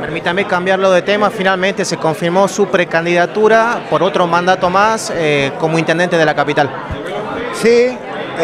Permítame cambiarlo de tema. Finalmente se confirmó su precandidatura por otro mandato más como intendente de la capital. Sí,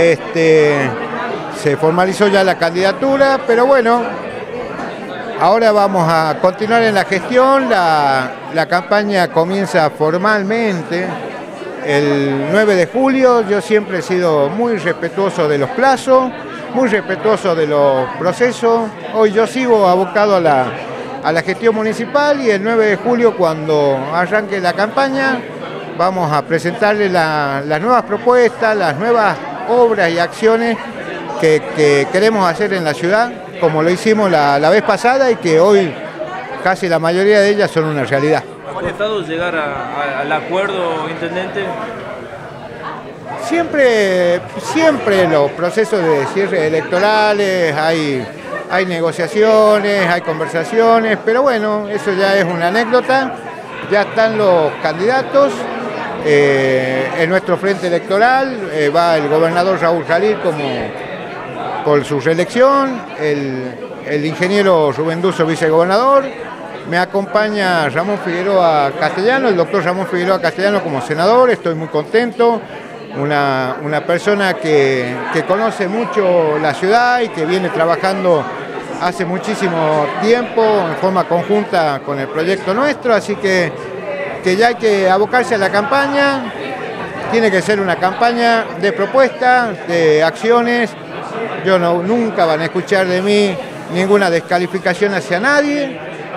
se formalizó ya la candidatura, pero bueno, ahora vamos a continuar en la gestión. La campaña comienza formalmente el 9 de julio. Yo siempre he sido muy respetuoso de los plazos, muy respetuoso de los procesos. Hoy yo sigo abocado a la gestión municipal y el 9 de julio, cuando arranque la campaña, vamos a presentarle las nuevas propuestas, las nuevas obras y acciones que queremos hacer en la ciudad, como lo hicimos la vez pasada y que hoy casi la mayoría de ellas son una realidad. ¿Ha costado llegar al acuerdo, intendente? Siempre en los procesos de cierre electorales hay negociaciones, hay conversaciones, pero bueno, eso ya es una anécdota. Ya están los candidatos. En nuestro frente electoral va el gobernador Raúl Jalil por su reelección, el ingeniero Rubén Dusso, vicegobernador. Me acompaña Ramón Figueroa Castellano, el doctor Ramón Figueroa Castellano como senador. Estoy muy contento. Una persona que conoce mucho la ciudad y que viene trabajando hace muchísimo tiempo en forma conjunta con el proyecto nuestro, así que ya hay que abocarse a la campaña. Tiene que ser una campaña de propuestas, de acciones. Nunca van a escuchar de mí ninguna descalificación hacia nadie.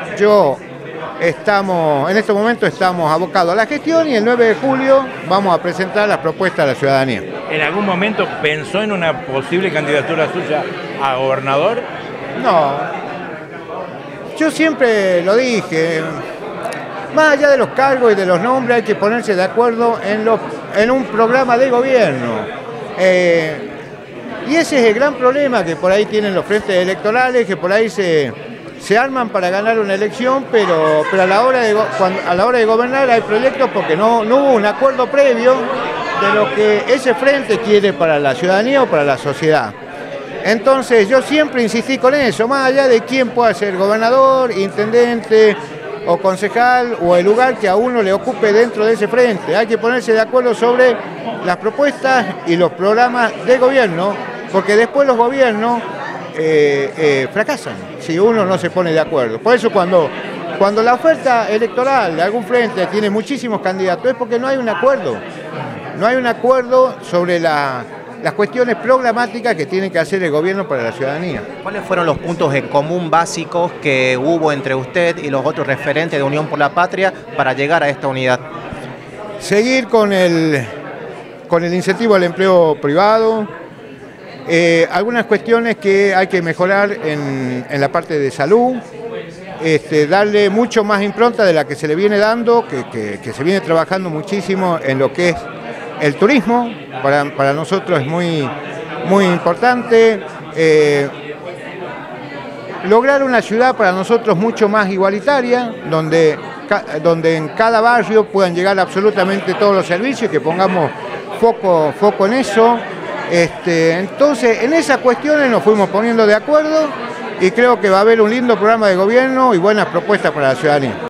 En este momento estamos abocados a la gestión y el 9 de julio vamos a presentar las propuestas a la ciudadanía. ¿En algún momento pensó en una posible candidatura suya a gobernador? No, yo siempre lo dije, más allá de los cargos y de los nombres hay que ponerse de acuerdo en un programa de gobierno. Y ese es el gran problema que por ahí tienen los frentes electorales, que por ahí se arman para ganar una elección, pero a la hora de gobernar hay proyectos porque no hubo un acuerdo previo de lo que ese frente quiere para la ciudadanía o para la sociedad. Entonces yo siempre insistí con eso, más allá de quién pueda ser gobernador, intendente o concejal o el lugar que a uno le ocupe dentro de ese frente. Hay que ponerse de acuerdo sobre las propuestas y los programas de gobierno, porque después los gobiernos fracasan si uno no se pone de acuerdo. Por eso cuando la oferta electoral de algún frente tiene muchísimos candidatos es porque no hay un acuerdo. No hay un acuerdo sobre las cuestiones programáticas que tiene que hacer el gobierno para la ciudadanía. ¿Cuáles fueron los puntos en común básicos que hubo entre usted y los otros referentes de Unión por la Patria para llegar a esta unidad? Seguir con el incentivo al empleo privado, algunas cuestiones que hay que mejorar en la parte de salud, darle mucho más impronta de la que se le viene dando, que se viene trabajando muchísimo en lo que es el turismo. Para nosotros es muy importante. Lograr una ciudad para nosotros mucho más igualitaria, donde en cada barrio puedan llegar absolutamente todos los servicios, que pongamos foco en eso. Entonces, en esas cuestiones nos fuimos poniendo de acuerdo y creo que va a haber un lindo programa de gobierno y buenas propuestas para la ciudadanía.